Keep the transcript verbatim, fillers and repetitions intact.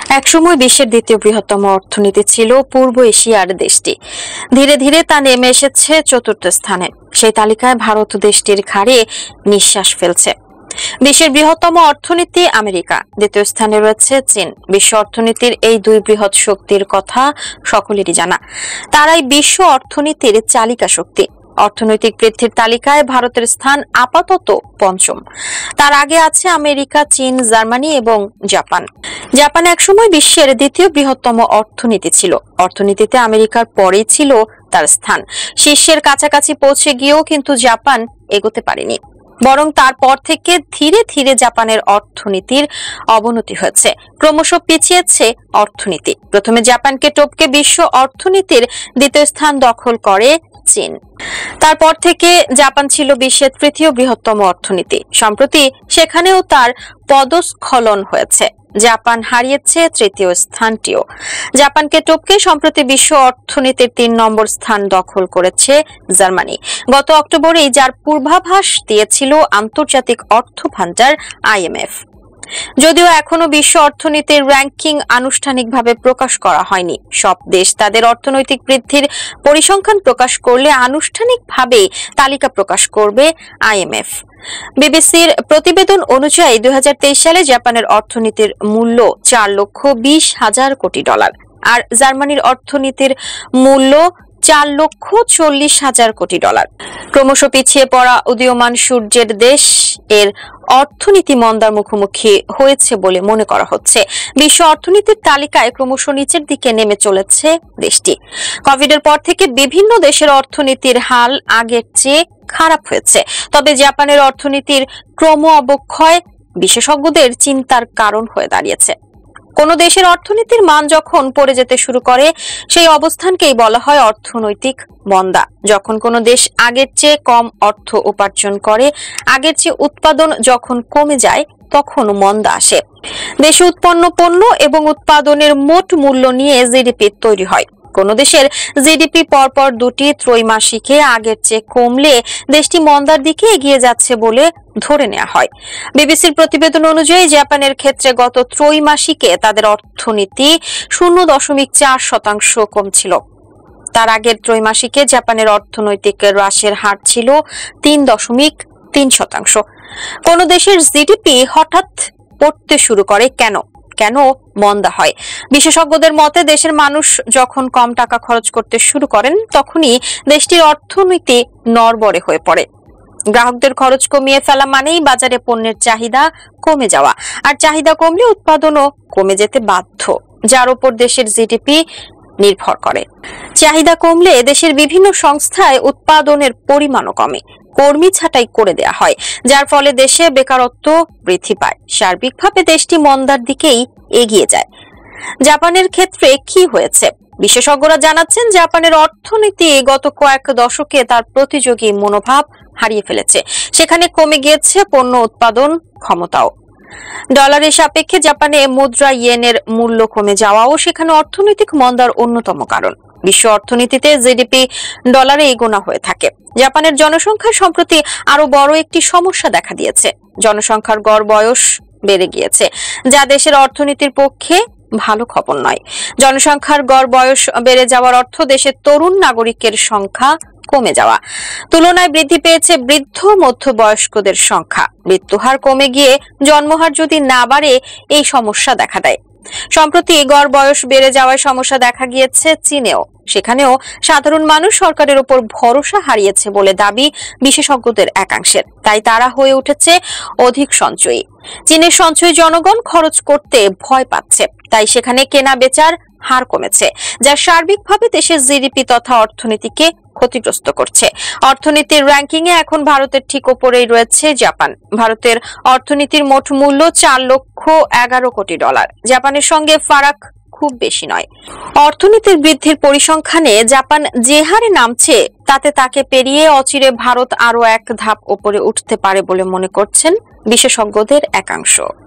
একসময় বিশ্বের দ্বিতীয় বৃহত্তম অর্থনীতি ছিল পূর্ব এশিয়ার দেশটি। ধীরে ধীরে তা নেমে এসেছে চতুর্থ স্থানে। সেই তালিকায় ভারত দেশটির ঘাড়ে নিঃশ্বাস ফেলছে। বিশ্বের বৃহত্তম অর্থনীতি আমেরিকা, দ্বিতীয় স্থানে রয়েছে চীন। বিশ্ব অর্থনীতির এই দুই বৃহৎ শক্তির কথা সকলেরই জানা। তারাই বিশ্ব অর্থনীতির চালিকা শক্তি। অর্থনৈতিক বৃদ্ধির তালিকায় ভারতের স্থান আপাতত পঞ্চম। তার আগে আছে আমেরিকা, চীন, জার্মানি এবং জাপান। জাপান একসময় বিশ্বের দ্বিতীয় বৃহত্তম অর্থনীতি ছিল। অর্থনীতিতে আমেরিকার পরেই ছিল তার স্থান। শীর্ষের কাছাকাছি পৌঁছে গিয়েও কিন্তু জাপান এগোতে পারেনি, বরং তারপর থেকে ধীরে ধীরে জাপানের অর্থনীতির অবনতি হয়েছে। ক্রমশ পিছিয়েছে অর্থনীতি। প্রথমে জাপানকে টপকে বিশ্ব অর্থনীতির দ্বিতীয় স্থান দখল করে চীন। তারপর থেকে জাপান ছিল বিশ্বের তৃতীয় বৃহত্তম অর্থনীতি। সম্প্রতি সেখানেও তার পদস্খলন হয়েছে। জাপান হারিয়েছে তৃতীয় স্থানটিও। জাপানকে টপকে সম্প্রতি বিশ্ব অর্থনীতির তিন নম্বর স্থান দখল করেছে জার্মানি। গত অক্টোবরেই যার পূর্বাভাস দিয়েছিল আন্তর্জাতিক অর্থ ভান্ডার আইএমএফ। যদিও এখনো বিশ্ব অর্থনীতির র্যাঙ্কিং আনুষ্ঠানিকভাবে প্রকাশ করা হয়নি। সব দেশ তাদের অর্থনৈতিক বৃদ্ধির পরিসংখ্যান প্রকাশ করলে আনুষ্ঠানিকভাবে তালিকা প্রকাশ করবে আইএমএফ। বিবিসির প্রতিবেদন অনুযায়ী দুই হাজার তেইশ সালে জাপানের অর্থনীতির মূল্য চার লক্ষ বিশ হাজার কোটি ডলার, আর জার্মানির অর্থনীতির মূল্য চার লক্ষ চল্লিশ হাজার কোটি ডলার। ক্রমশ পিছিয়ে পড়া উদীয়মান সূর্যের দেশ এর অর্থনীতি মন্দার মুখোমুখি হয়েছে বলে মনে করা হচ্ছে। বিশ্ব অর্থনীতির তালিকায় ক্রমশ নিচের দিকে নেমে চলেছে দেশটি। কোভিডের পর থেকে বিভিন্ন দেশের অর্থনীতির হাল আগের চেয়ে খারাপ হয়েছে। তবে জাপানের অর্থনীতির ক্রম অবক্ষয় বিশেষজ্ঞদের চিন্তার কারণ হয়ে দাঁড়িয়েছে। কোন দেশের অর্থনীতির মান যখন পড়ে যেতে শুরু করে, সেই অবস্থানকেই বলা হয় অর্থনৈতিক মন্দা। যখন কোনো দেশ আগের চেয়ে কম অর্থ উপার্জন করে, আগের চেয়ে উৎপাদন যখন কমে যায়, তখন মন্দা আসে। দেশে উৎপন্ন পণ্য এবং উৎপাদনের মোট মূল্য নিয়ে জিডিপি তৈরি হয়। কোন দেশের জিডিপি পরপর দুটি ত্রৈমাসিকে আগের চেয়ে কমলে দেশটি মন্দার দিকে এগিয়ে যাচ্ছে বলে ধরে নেওয়া হয়। বিবিসির প্রতিবেদন অনুযায়ী জাপানের ক্ষেত্রে গত ত্রৈমাসিকে তাদের অর্থনীতি শূন্য দশমিক চার শতাংশ কমছিল। তার আগের ত্রৈমাসিকে জাপানের অর্থনৈতিক হ্রাসের হার ছিল তিন দশমিক তিন শতাংশ। কোন দেশের জিডিপি হঠাৎ পড়তে শুরু করে কেন কেন মন্দা হয়? বিশেষজ্ঞদের মতে দেশের মানুষ যখন কম টাকা খরচ করতে শুরু করেন, তখনই দেশটির অর্থনীতি নড়বড়ে হয়ে পড়ে। গ্রাহকদের খরচ কমিয়ে ফেলা মানেই বাজারে পণ্যের চাহিদা কমে যাওয়া, আর চাহিদা কমলে উৎপাদনও কমে যেতে বাধ্য, যার উপর দেশের জিডিপি নির্ভর করে। চাহিদা কমলে দেশের বিভিন্ন সংস্থায় উৎপাদনের পরিমাণও কমে, কর্মী ছাঁটাই করে দেয়া হয়, যার ফলে দেশে বেকারত্ব বৃদ্ধি পায়। সার্বিকভাবে দেশটি মন্দার দিকেই এগিয়ে যায়। জাপানের ক্ষেত্রে কি হয়েছে? বিশেষজ্ঞরা জানাচ্ছেন, জাপানের অর্থনীতি গত কয়েক দশকে তার প্রতিযোগী মনোভাব হারিয়ে ফেলেছে। সেখানে কমে গিয়েছে পণ্য উৎপাদন ক্ষমতাও। ডলারের সাপেক্ষে জাপানে মুদ্রা ইয়েনের মূল্য কমে যাওয়াও সেখানে অর্থনৈতিক মন্দার অন্যতম কারণ। বিশ্ব অর্থনীতিতে জিডিপি ডলারে গোনা হয়ে থাকে। জাপানের জনসংখ্যা সম্প্রতি আরো বড় একটি সমস্যা দেখা দিয়েছে। জনসংখ্যার গড় বয়স বেড়ে গিয়েছে, যা দেশের অর্থনীতির পক্ষে ভালো খবর নয়। জনসংখ্যার গড় বয়স বেড়ে যাওয়ার অর্থ দেশের তরুণ নাগরিকের সংখ্যা কমে যাওয়া। তুলনায় বৃদ্ধি পেয়েছে বৃদ্ধ মধ্যবয়স্কদের সংখ্যা। মৃত্যুহার কমে গিয়ে জন্মহার যদি না বাড়ে, এই সমস্যা দেখা দেয়। সম্প্রতি গড় বয়স বেড়ে যাওয়ায় সমস্যা দেখা গিয়েছে চীনেও। সেখানেও সাধারণ মানুষ সরকারের উপর ভরসা হারিয়েছে বলে দাবি বিশেষজ্ঞদের একাংশের। তাই তারা হয়ে উঠেছে অধিক সঞ্চয়ী। চীনের সঞ্চয়ী জনগণ খরচ করতে ভয় পাচ্ছে, তাই সেখানে কেনা বেচার হার কমেছে, যা সার্বিকভাবে দেশের জিডিপি তথা অর্থনীতিকে ক্ষতিগ্রস্ত করছে। অর্থনীতির র্যাঙ্কিং এ এখন ভারতের ঠিক উপরেই রয়েছে জাপান। ভারতের অর্থনীতির মোট মূল্য চার লক্ষ এগারো কোটি ডলার। জাপানের সঙ্গে ফারাক খুব বেশি নয়। অর্থনীতির বৃদ্ধির পরিসংখ্যানে জাপান যে হারে নামছে, তাতে তাকে পেরিয়ে অচিরে ভারত আরো এক ধাপ উপরে উঠতে পারে বলে মনে করছেন বিশেষজ্ঞদের একাংশ।